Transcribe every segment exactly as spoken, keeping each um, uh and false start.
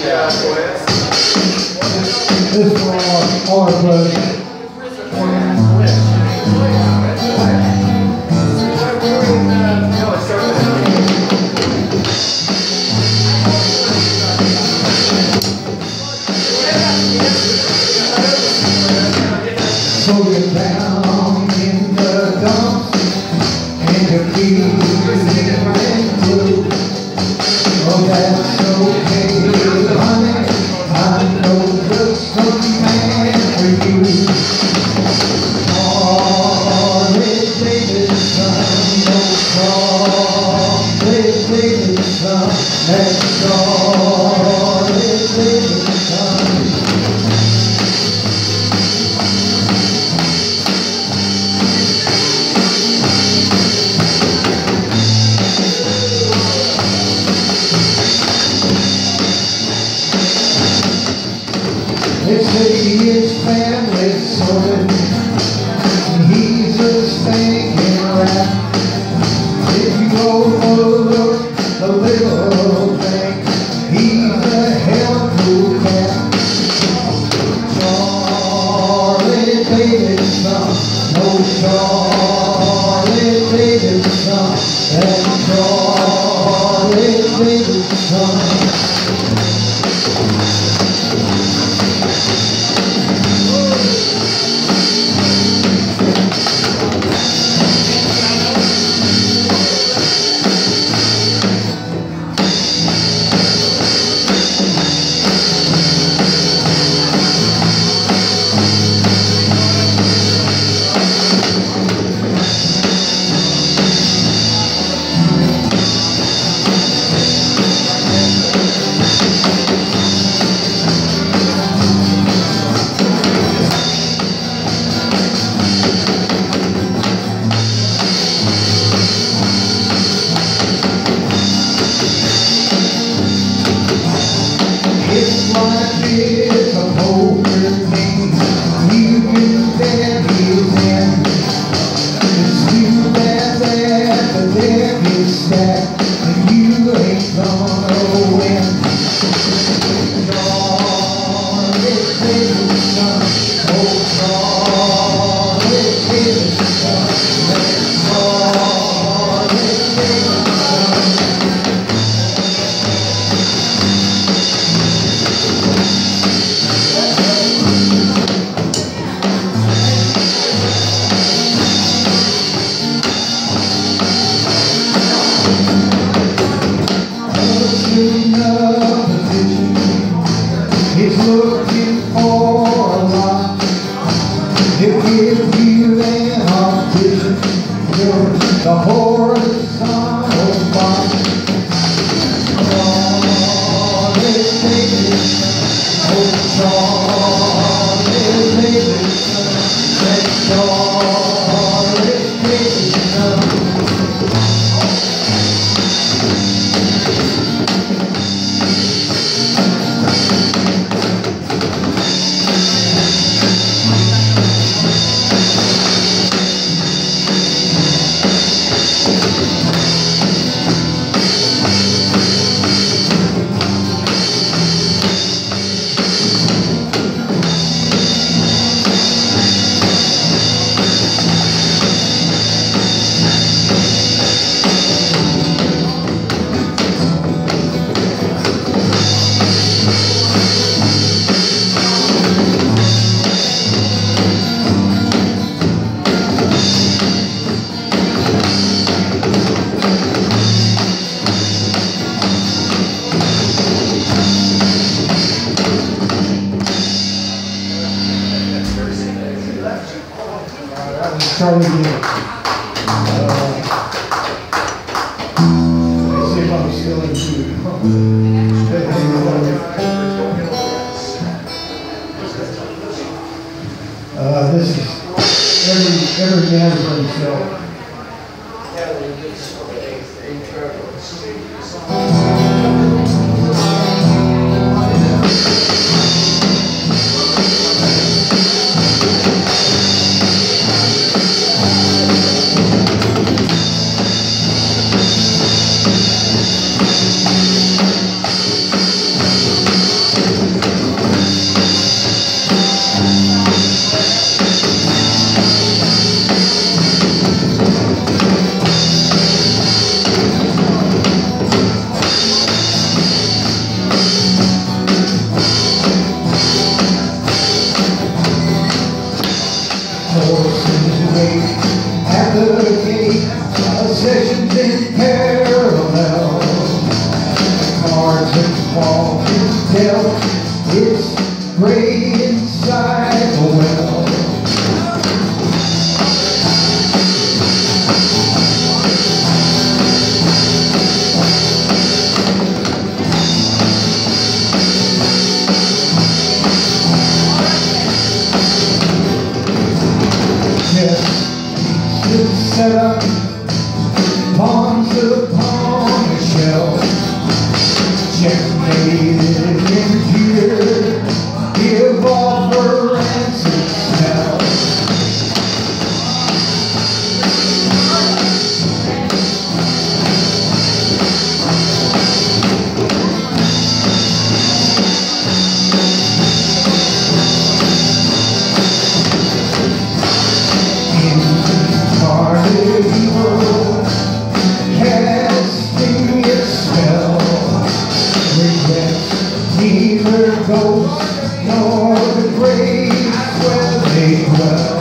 This is for all our brothers. So you're down in the dumps and your keys in blue. Oh, that's okay, honey. I know just the man for you. Charlie Davidson, oh Charlie Davidson, that's Charlie Davidson. They say his family's sorted, and he's a stinking rat. If you overlook the little thing, he's a hell of a cool cat. Charlie Davidson, no Charlie Davidson, that's Charlie Davidson. It's like it's a poker thing. You can bet he's in. It's too bad that the deck is stacked and you ain't gonna win. Charlie Davidson, oh Charlie Davidson, that's Charlie Davidson. He's looking for a lot. He'll give you an audition. You're the horizontal box. Charlie Davidson, oh Charlie Davidson, that's Charlie Davidson. Charlie Davidson. Uh, let's see if I'm still in tune. Uh, this is every every man for himself. small can tell it's gray inside the well. Just set up pawns upon the shelf, checkmated in here, give off a rancid smell. Neither ghosts nor the graves where they dwell.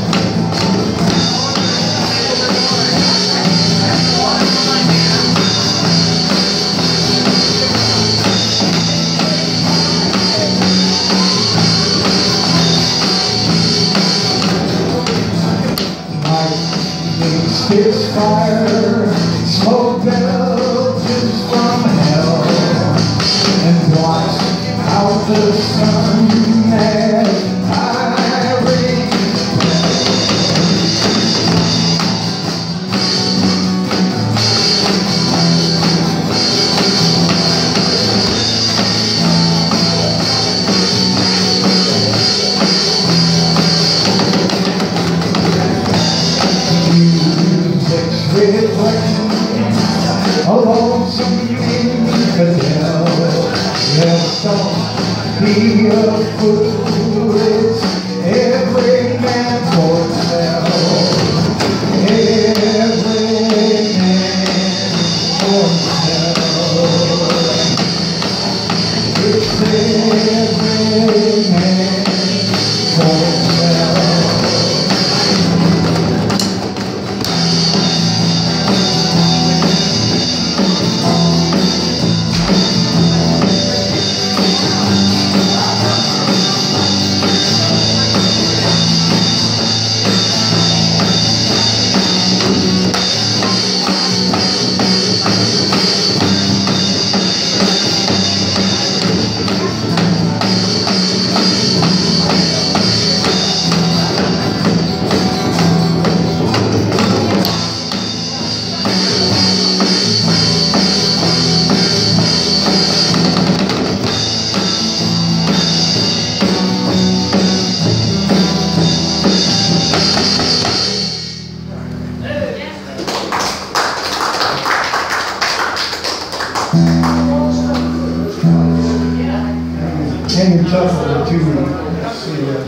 Lightning spits fire, smoke belches from hell, and blots out the sun as I ring. Music's reflection, a lonesome infidel. Well, don't be a fool, it's every man for himself. Every man for himself. It's every man for himself. Can you shuffle the two? See, uh,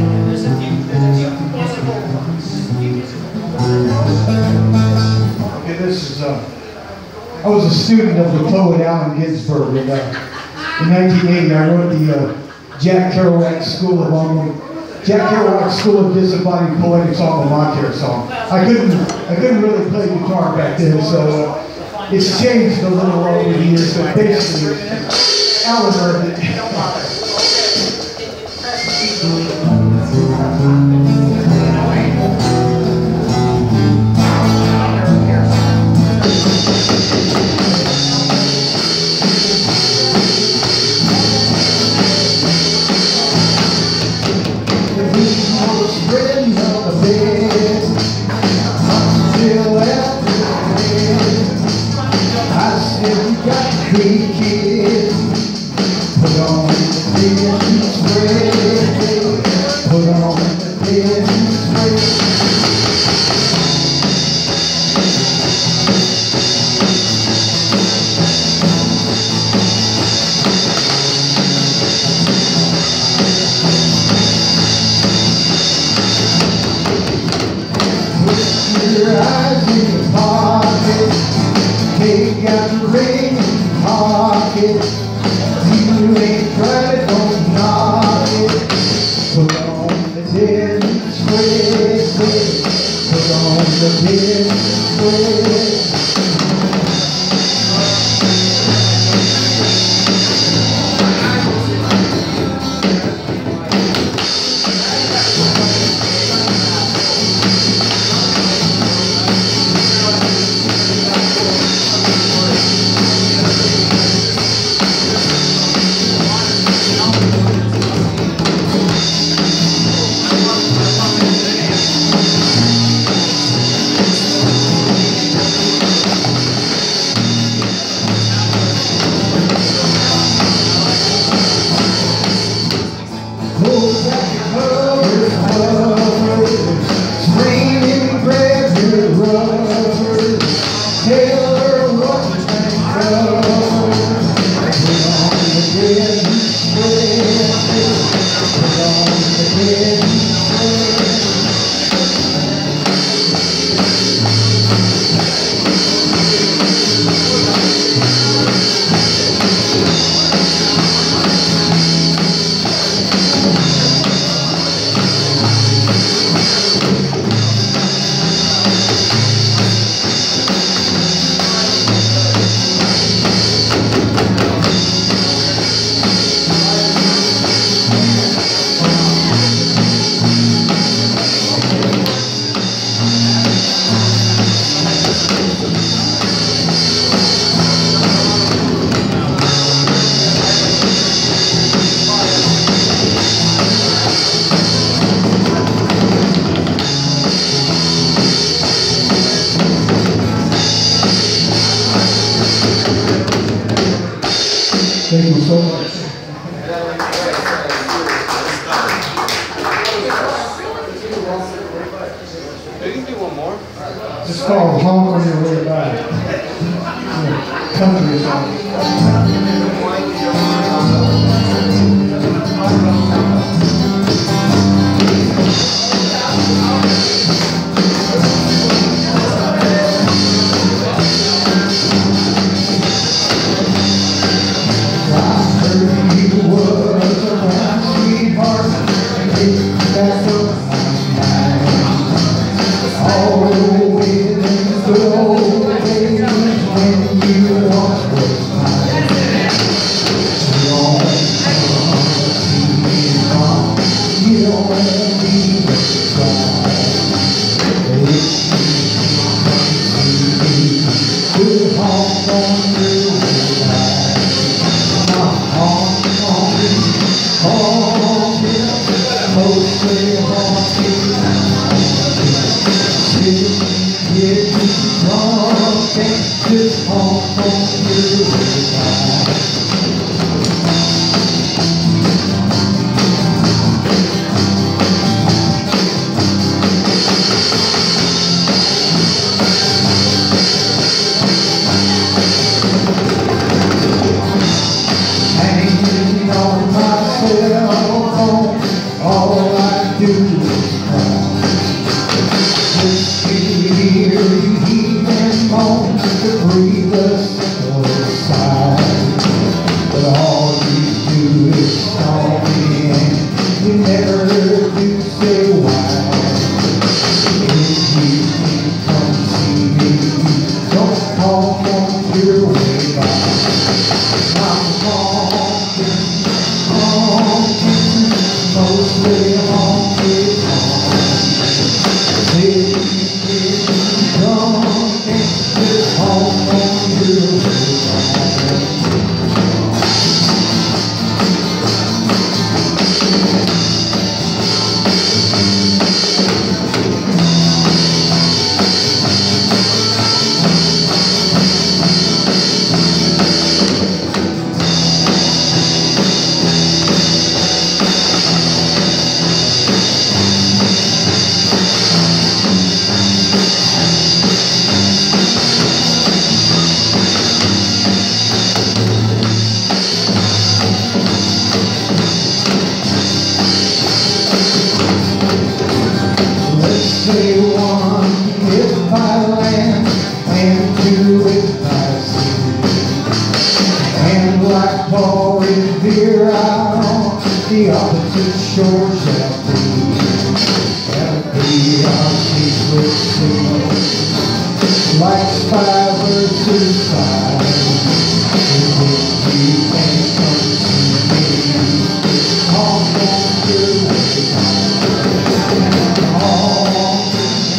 okay, this is, uh, I was a student of the poet Allen Ginsberg. And, uh, in nineteen eighty, I wrote the uh, Jack Kerouac School of um, Jack Kerouac School of Disembodied Poetics alma mater song. I couldn't, I couldn't really play guitar back then, so uh, it's changed a little over the years. But basically, Allen learned it. Three kids, put on the thin spray, put on the thin spray. Put your eyes in your pocket, take out the ring. Pocket, you ain't tried it, don't knock. so much. It's called Honk on Your Way Back. Yeah, country song. The opposite shore shall be, shall be our secret signal, like five versus five. In which you can come see me, honk on your way back. Honk,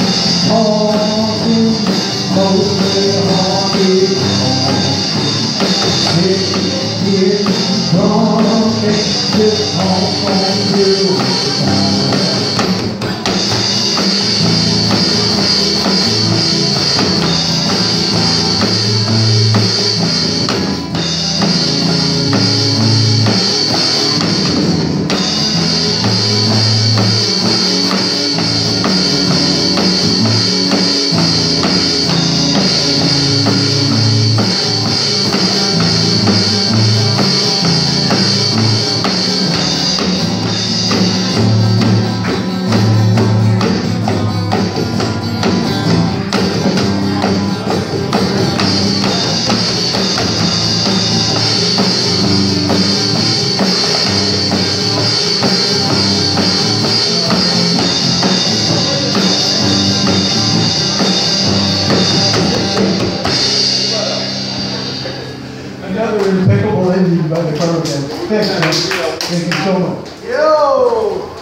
honking, mostly honking, honk. Sit here, honking. Just honk on your way Another impeccable ending by the Carpenter. Thanks, man. Thank you so much. Yo!